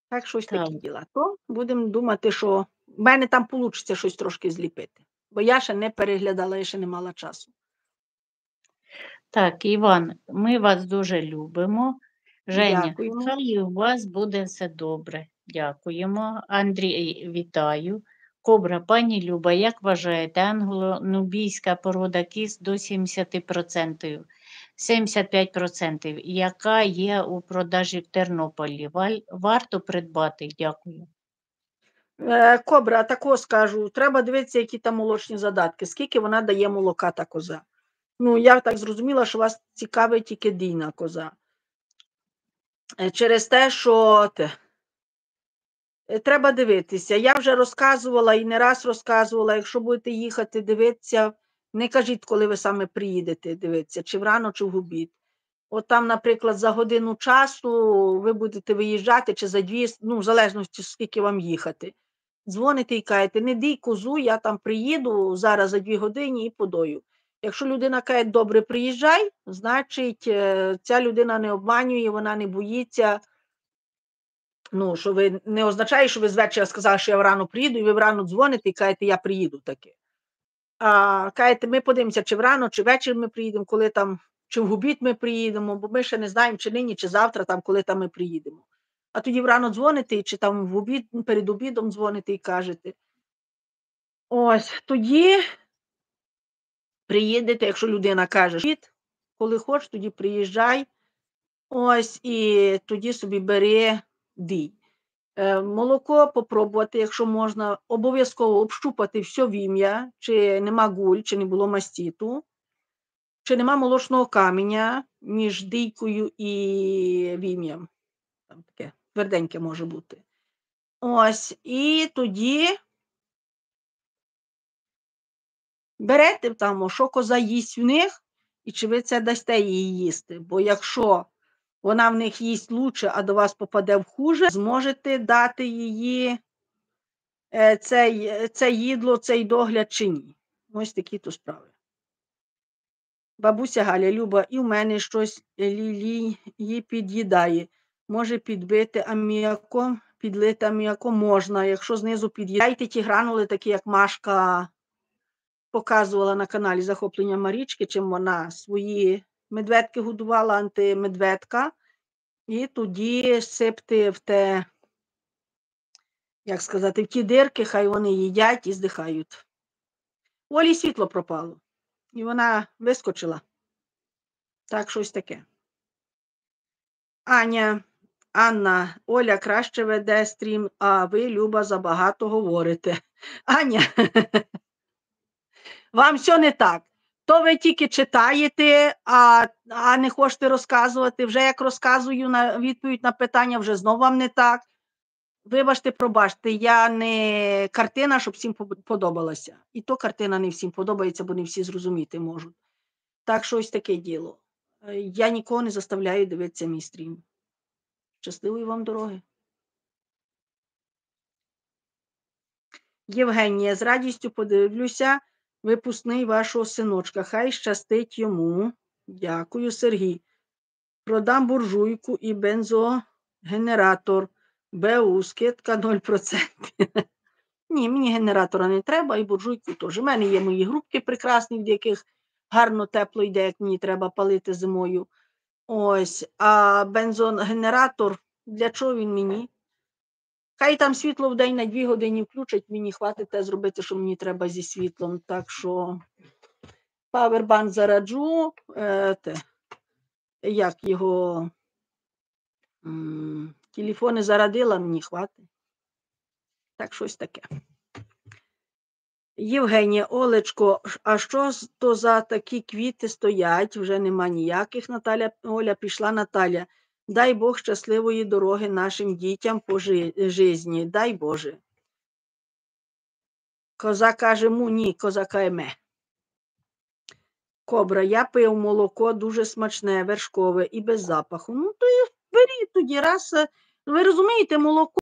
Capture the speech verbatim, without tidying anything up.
Так, щось Так. такі діла. То будемо думати, що в мене там получиться щось трошки зліпити. Бо я ще не переглядала, я ще не мала часу. Так, Іван, ми вас дуже любимо. Женя, Дякуємо. хай у вас буде все добре. Дякуємо. Андрій, вітаю. Кобра, пані Люба, як вважаєте, англо-нубійська порода кіз до сімдесят відсотків, сімдесят п'ять відсотків, яка є у продажі в Тернополі? Валь- Варто придбати? Дякую. Е, Кобра, такого скажу, треба дивитися, які там молочні задатки, скільки вона дає молока та коза. Ну, я так зрозуміла, що вас цікавить тільки дійна коза. Е, Через те, що те, е, треба дивитися. Я вже розказувала і не раз розказувала, якщо будете їхати дивитися, не кажіть, коли ви саме приїдете дивитися, чи врано, чи в обід. От там, наприклад, за годину часу ви будете виїжджати, чи за дві, ну, в залежності, скільки вам їхати. Дзвоните і кажете, не дій козу, я там приїду зараз за дві години і подою. Якщо людина каже, добре, приїжджай, значить, е, ця людина не обманює, вона не боїться. Ну, що ви не означає, що ви з вечора сказали, що я врано приїду, і ви врано дзвоните і кажете, я приїду таки. А кажете, ми подивимося, чи врано, чи ввечері ми приїдемо, коли там, чи в обід ми приїдемо, бо ми ще не знаємо, чи нині, чи завтра, там, коли там ми приїдемо. А тоді врано дзвоните, чи там в обід, перед обідом дзвоните і кажете. Ось, тоді приїдете, якщо людина каже, коли хочеш, тоді приїжджай, ось, і тоді собі бери, дій. Е, молоко попробувати, якщо можна, обов'язково общупати все вім'я, чи нема гуль, чи не було мастіту, чи нема молочного каменя між дійкою і вім'ям. Там таке тверденьке може бути. Ось, і тоді берете там, що коза їсть в них, і чи ви це дасте їй їсти. Бо якщо вона в них їсть лучше, а до вас попаде в хуже, зможете дати її е, цей, це їдло, цей догляд чи ні. Ось такі то справи. Бабуся Галя, Люба, і в мене щось лілі її під'їдає. Може підбити аміаком, підлити аміаком можна. Якщо знизу під'їдайте ті гранули, такі як Машка показувала на каналі Захоплення Марічки, чим вона свої медведки годувала, антимедведка, і тоді сипти в те, як сказати, в ті дирки, хай вони їдять і здихають. Олі світло пропало, і вона вискочила. Так, щось таке. Аня, Анна, Оля краще веде стрім, а ви, Люба, забагато говорите. Аня, вам все не так. То ви тільки читаєте, а, а не хочете розказувати. Вже як розказую на відповідь на питання, вже знову вам не так. Вибачте, пробачте, я не картина, щоб всім подобалася. І то картина не всім подобається, бо не всі зрозуміти можуть. Так, щось таке діло. Я нікого не заставляю дивитися мій стрім. Щасливої вам дороги. Євгенія, з радістю подивлюся випускний вашого синочка. Хай щастить йому. Дякую, Сергій. Продам буржуйку і бензогенератор. БУ, скидка нуль відсотків. Ні, мені генератора не треба, і буржуйку теж. У мене є мої грубки прекрасні, в яких гарно тепло йде, як мені треба палити зимою. Ось, а бензогенератор, для чого він мені? Хай там світло в день на дві години включать, мені хватить те зробити, що мені треба зі світлом. Так що павербанк зараджу, е, те, як його м, телефони зарадила, мені хватить. Так, щось таке. Євгенія, Олечко, а що то за такі квіти стоять? Вже нема ніяких, Наталя. Оля, пішла Наталя. Дай Бог щасливої дороги нашим дітям по житті. Дай Боже. Коза каже му, ні, коза каже ме. Кобра, я пив молоко дуже смачне, вершкове і без запаху. Ну, то і беріть тоді раз. Ви розумієте, молоко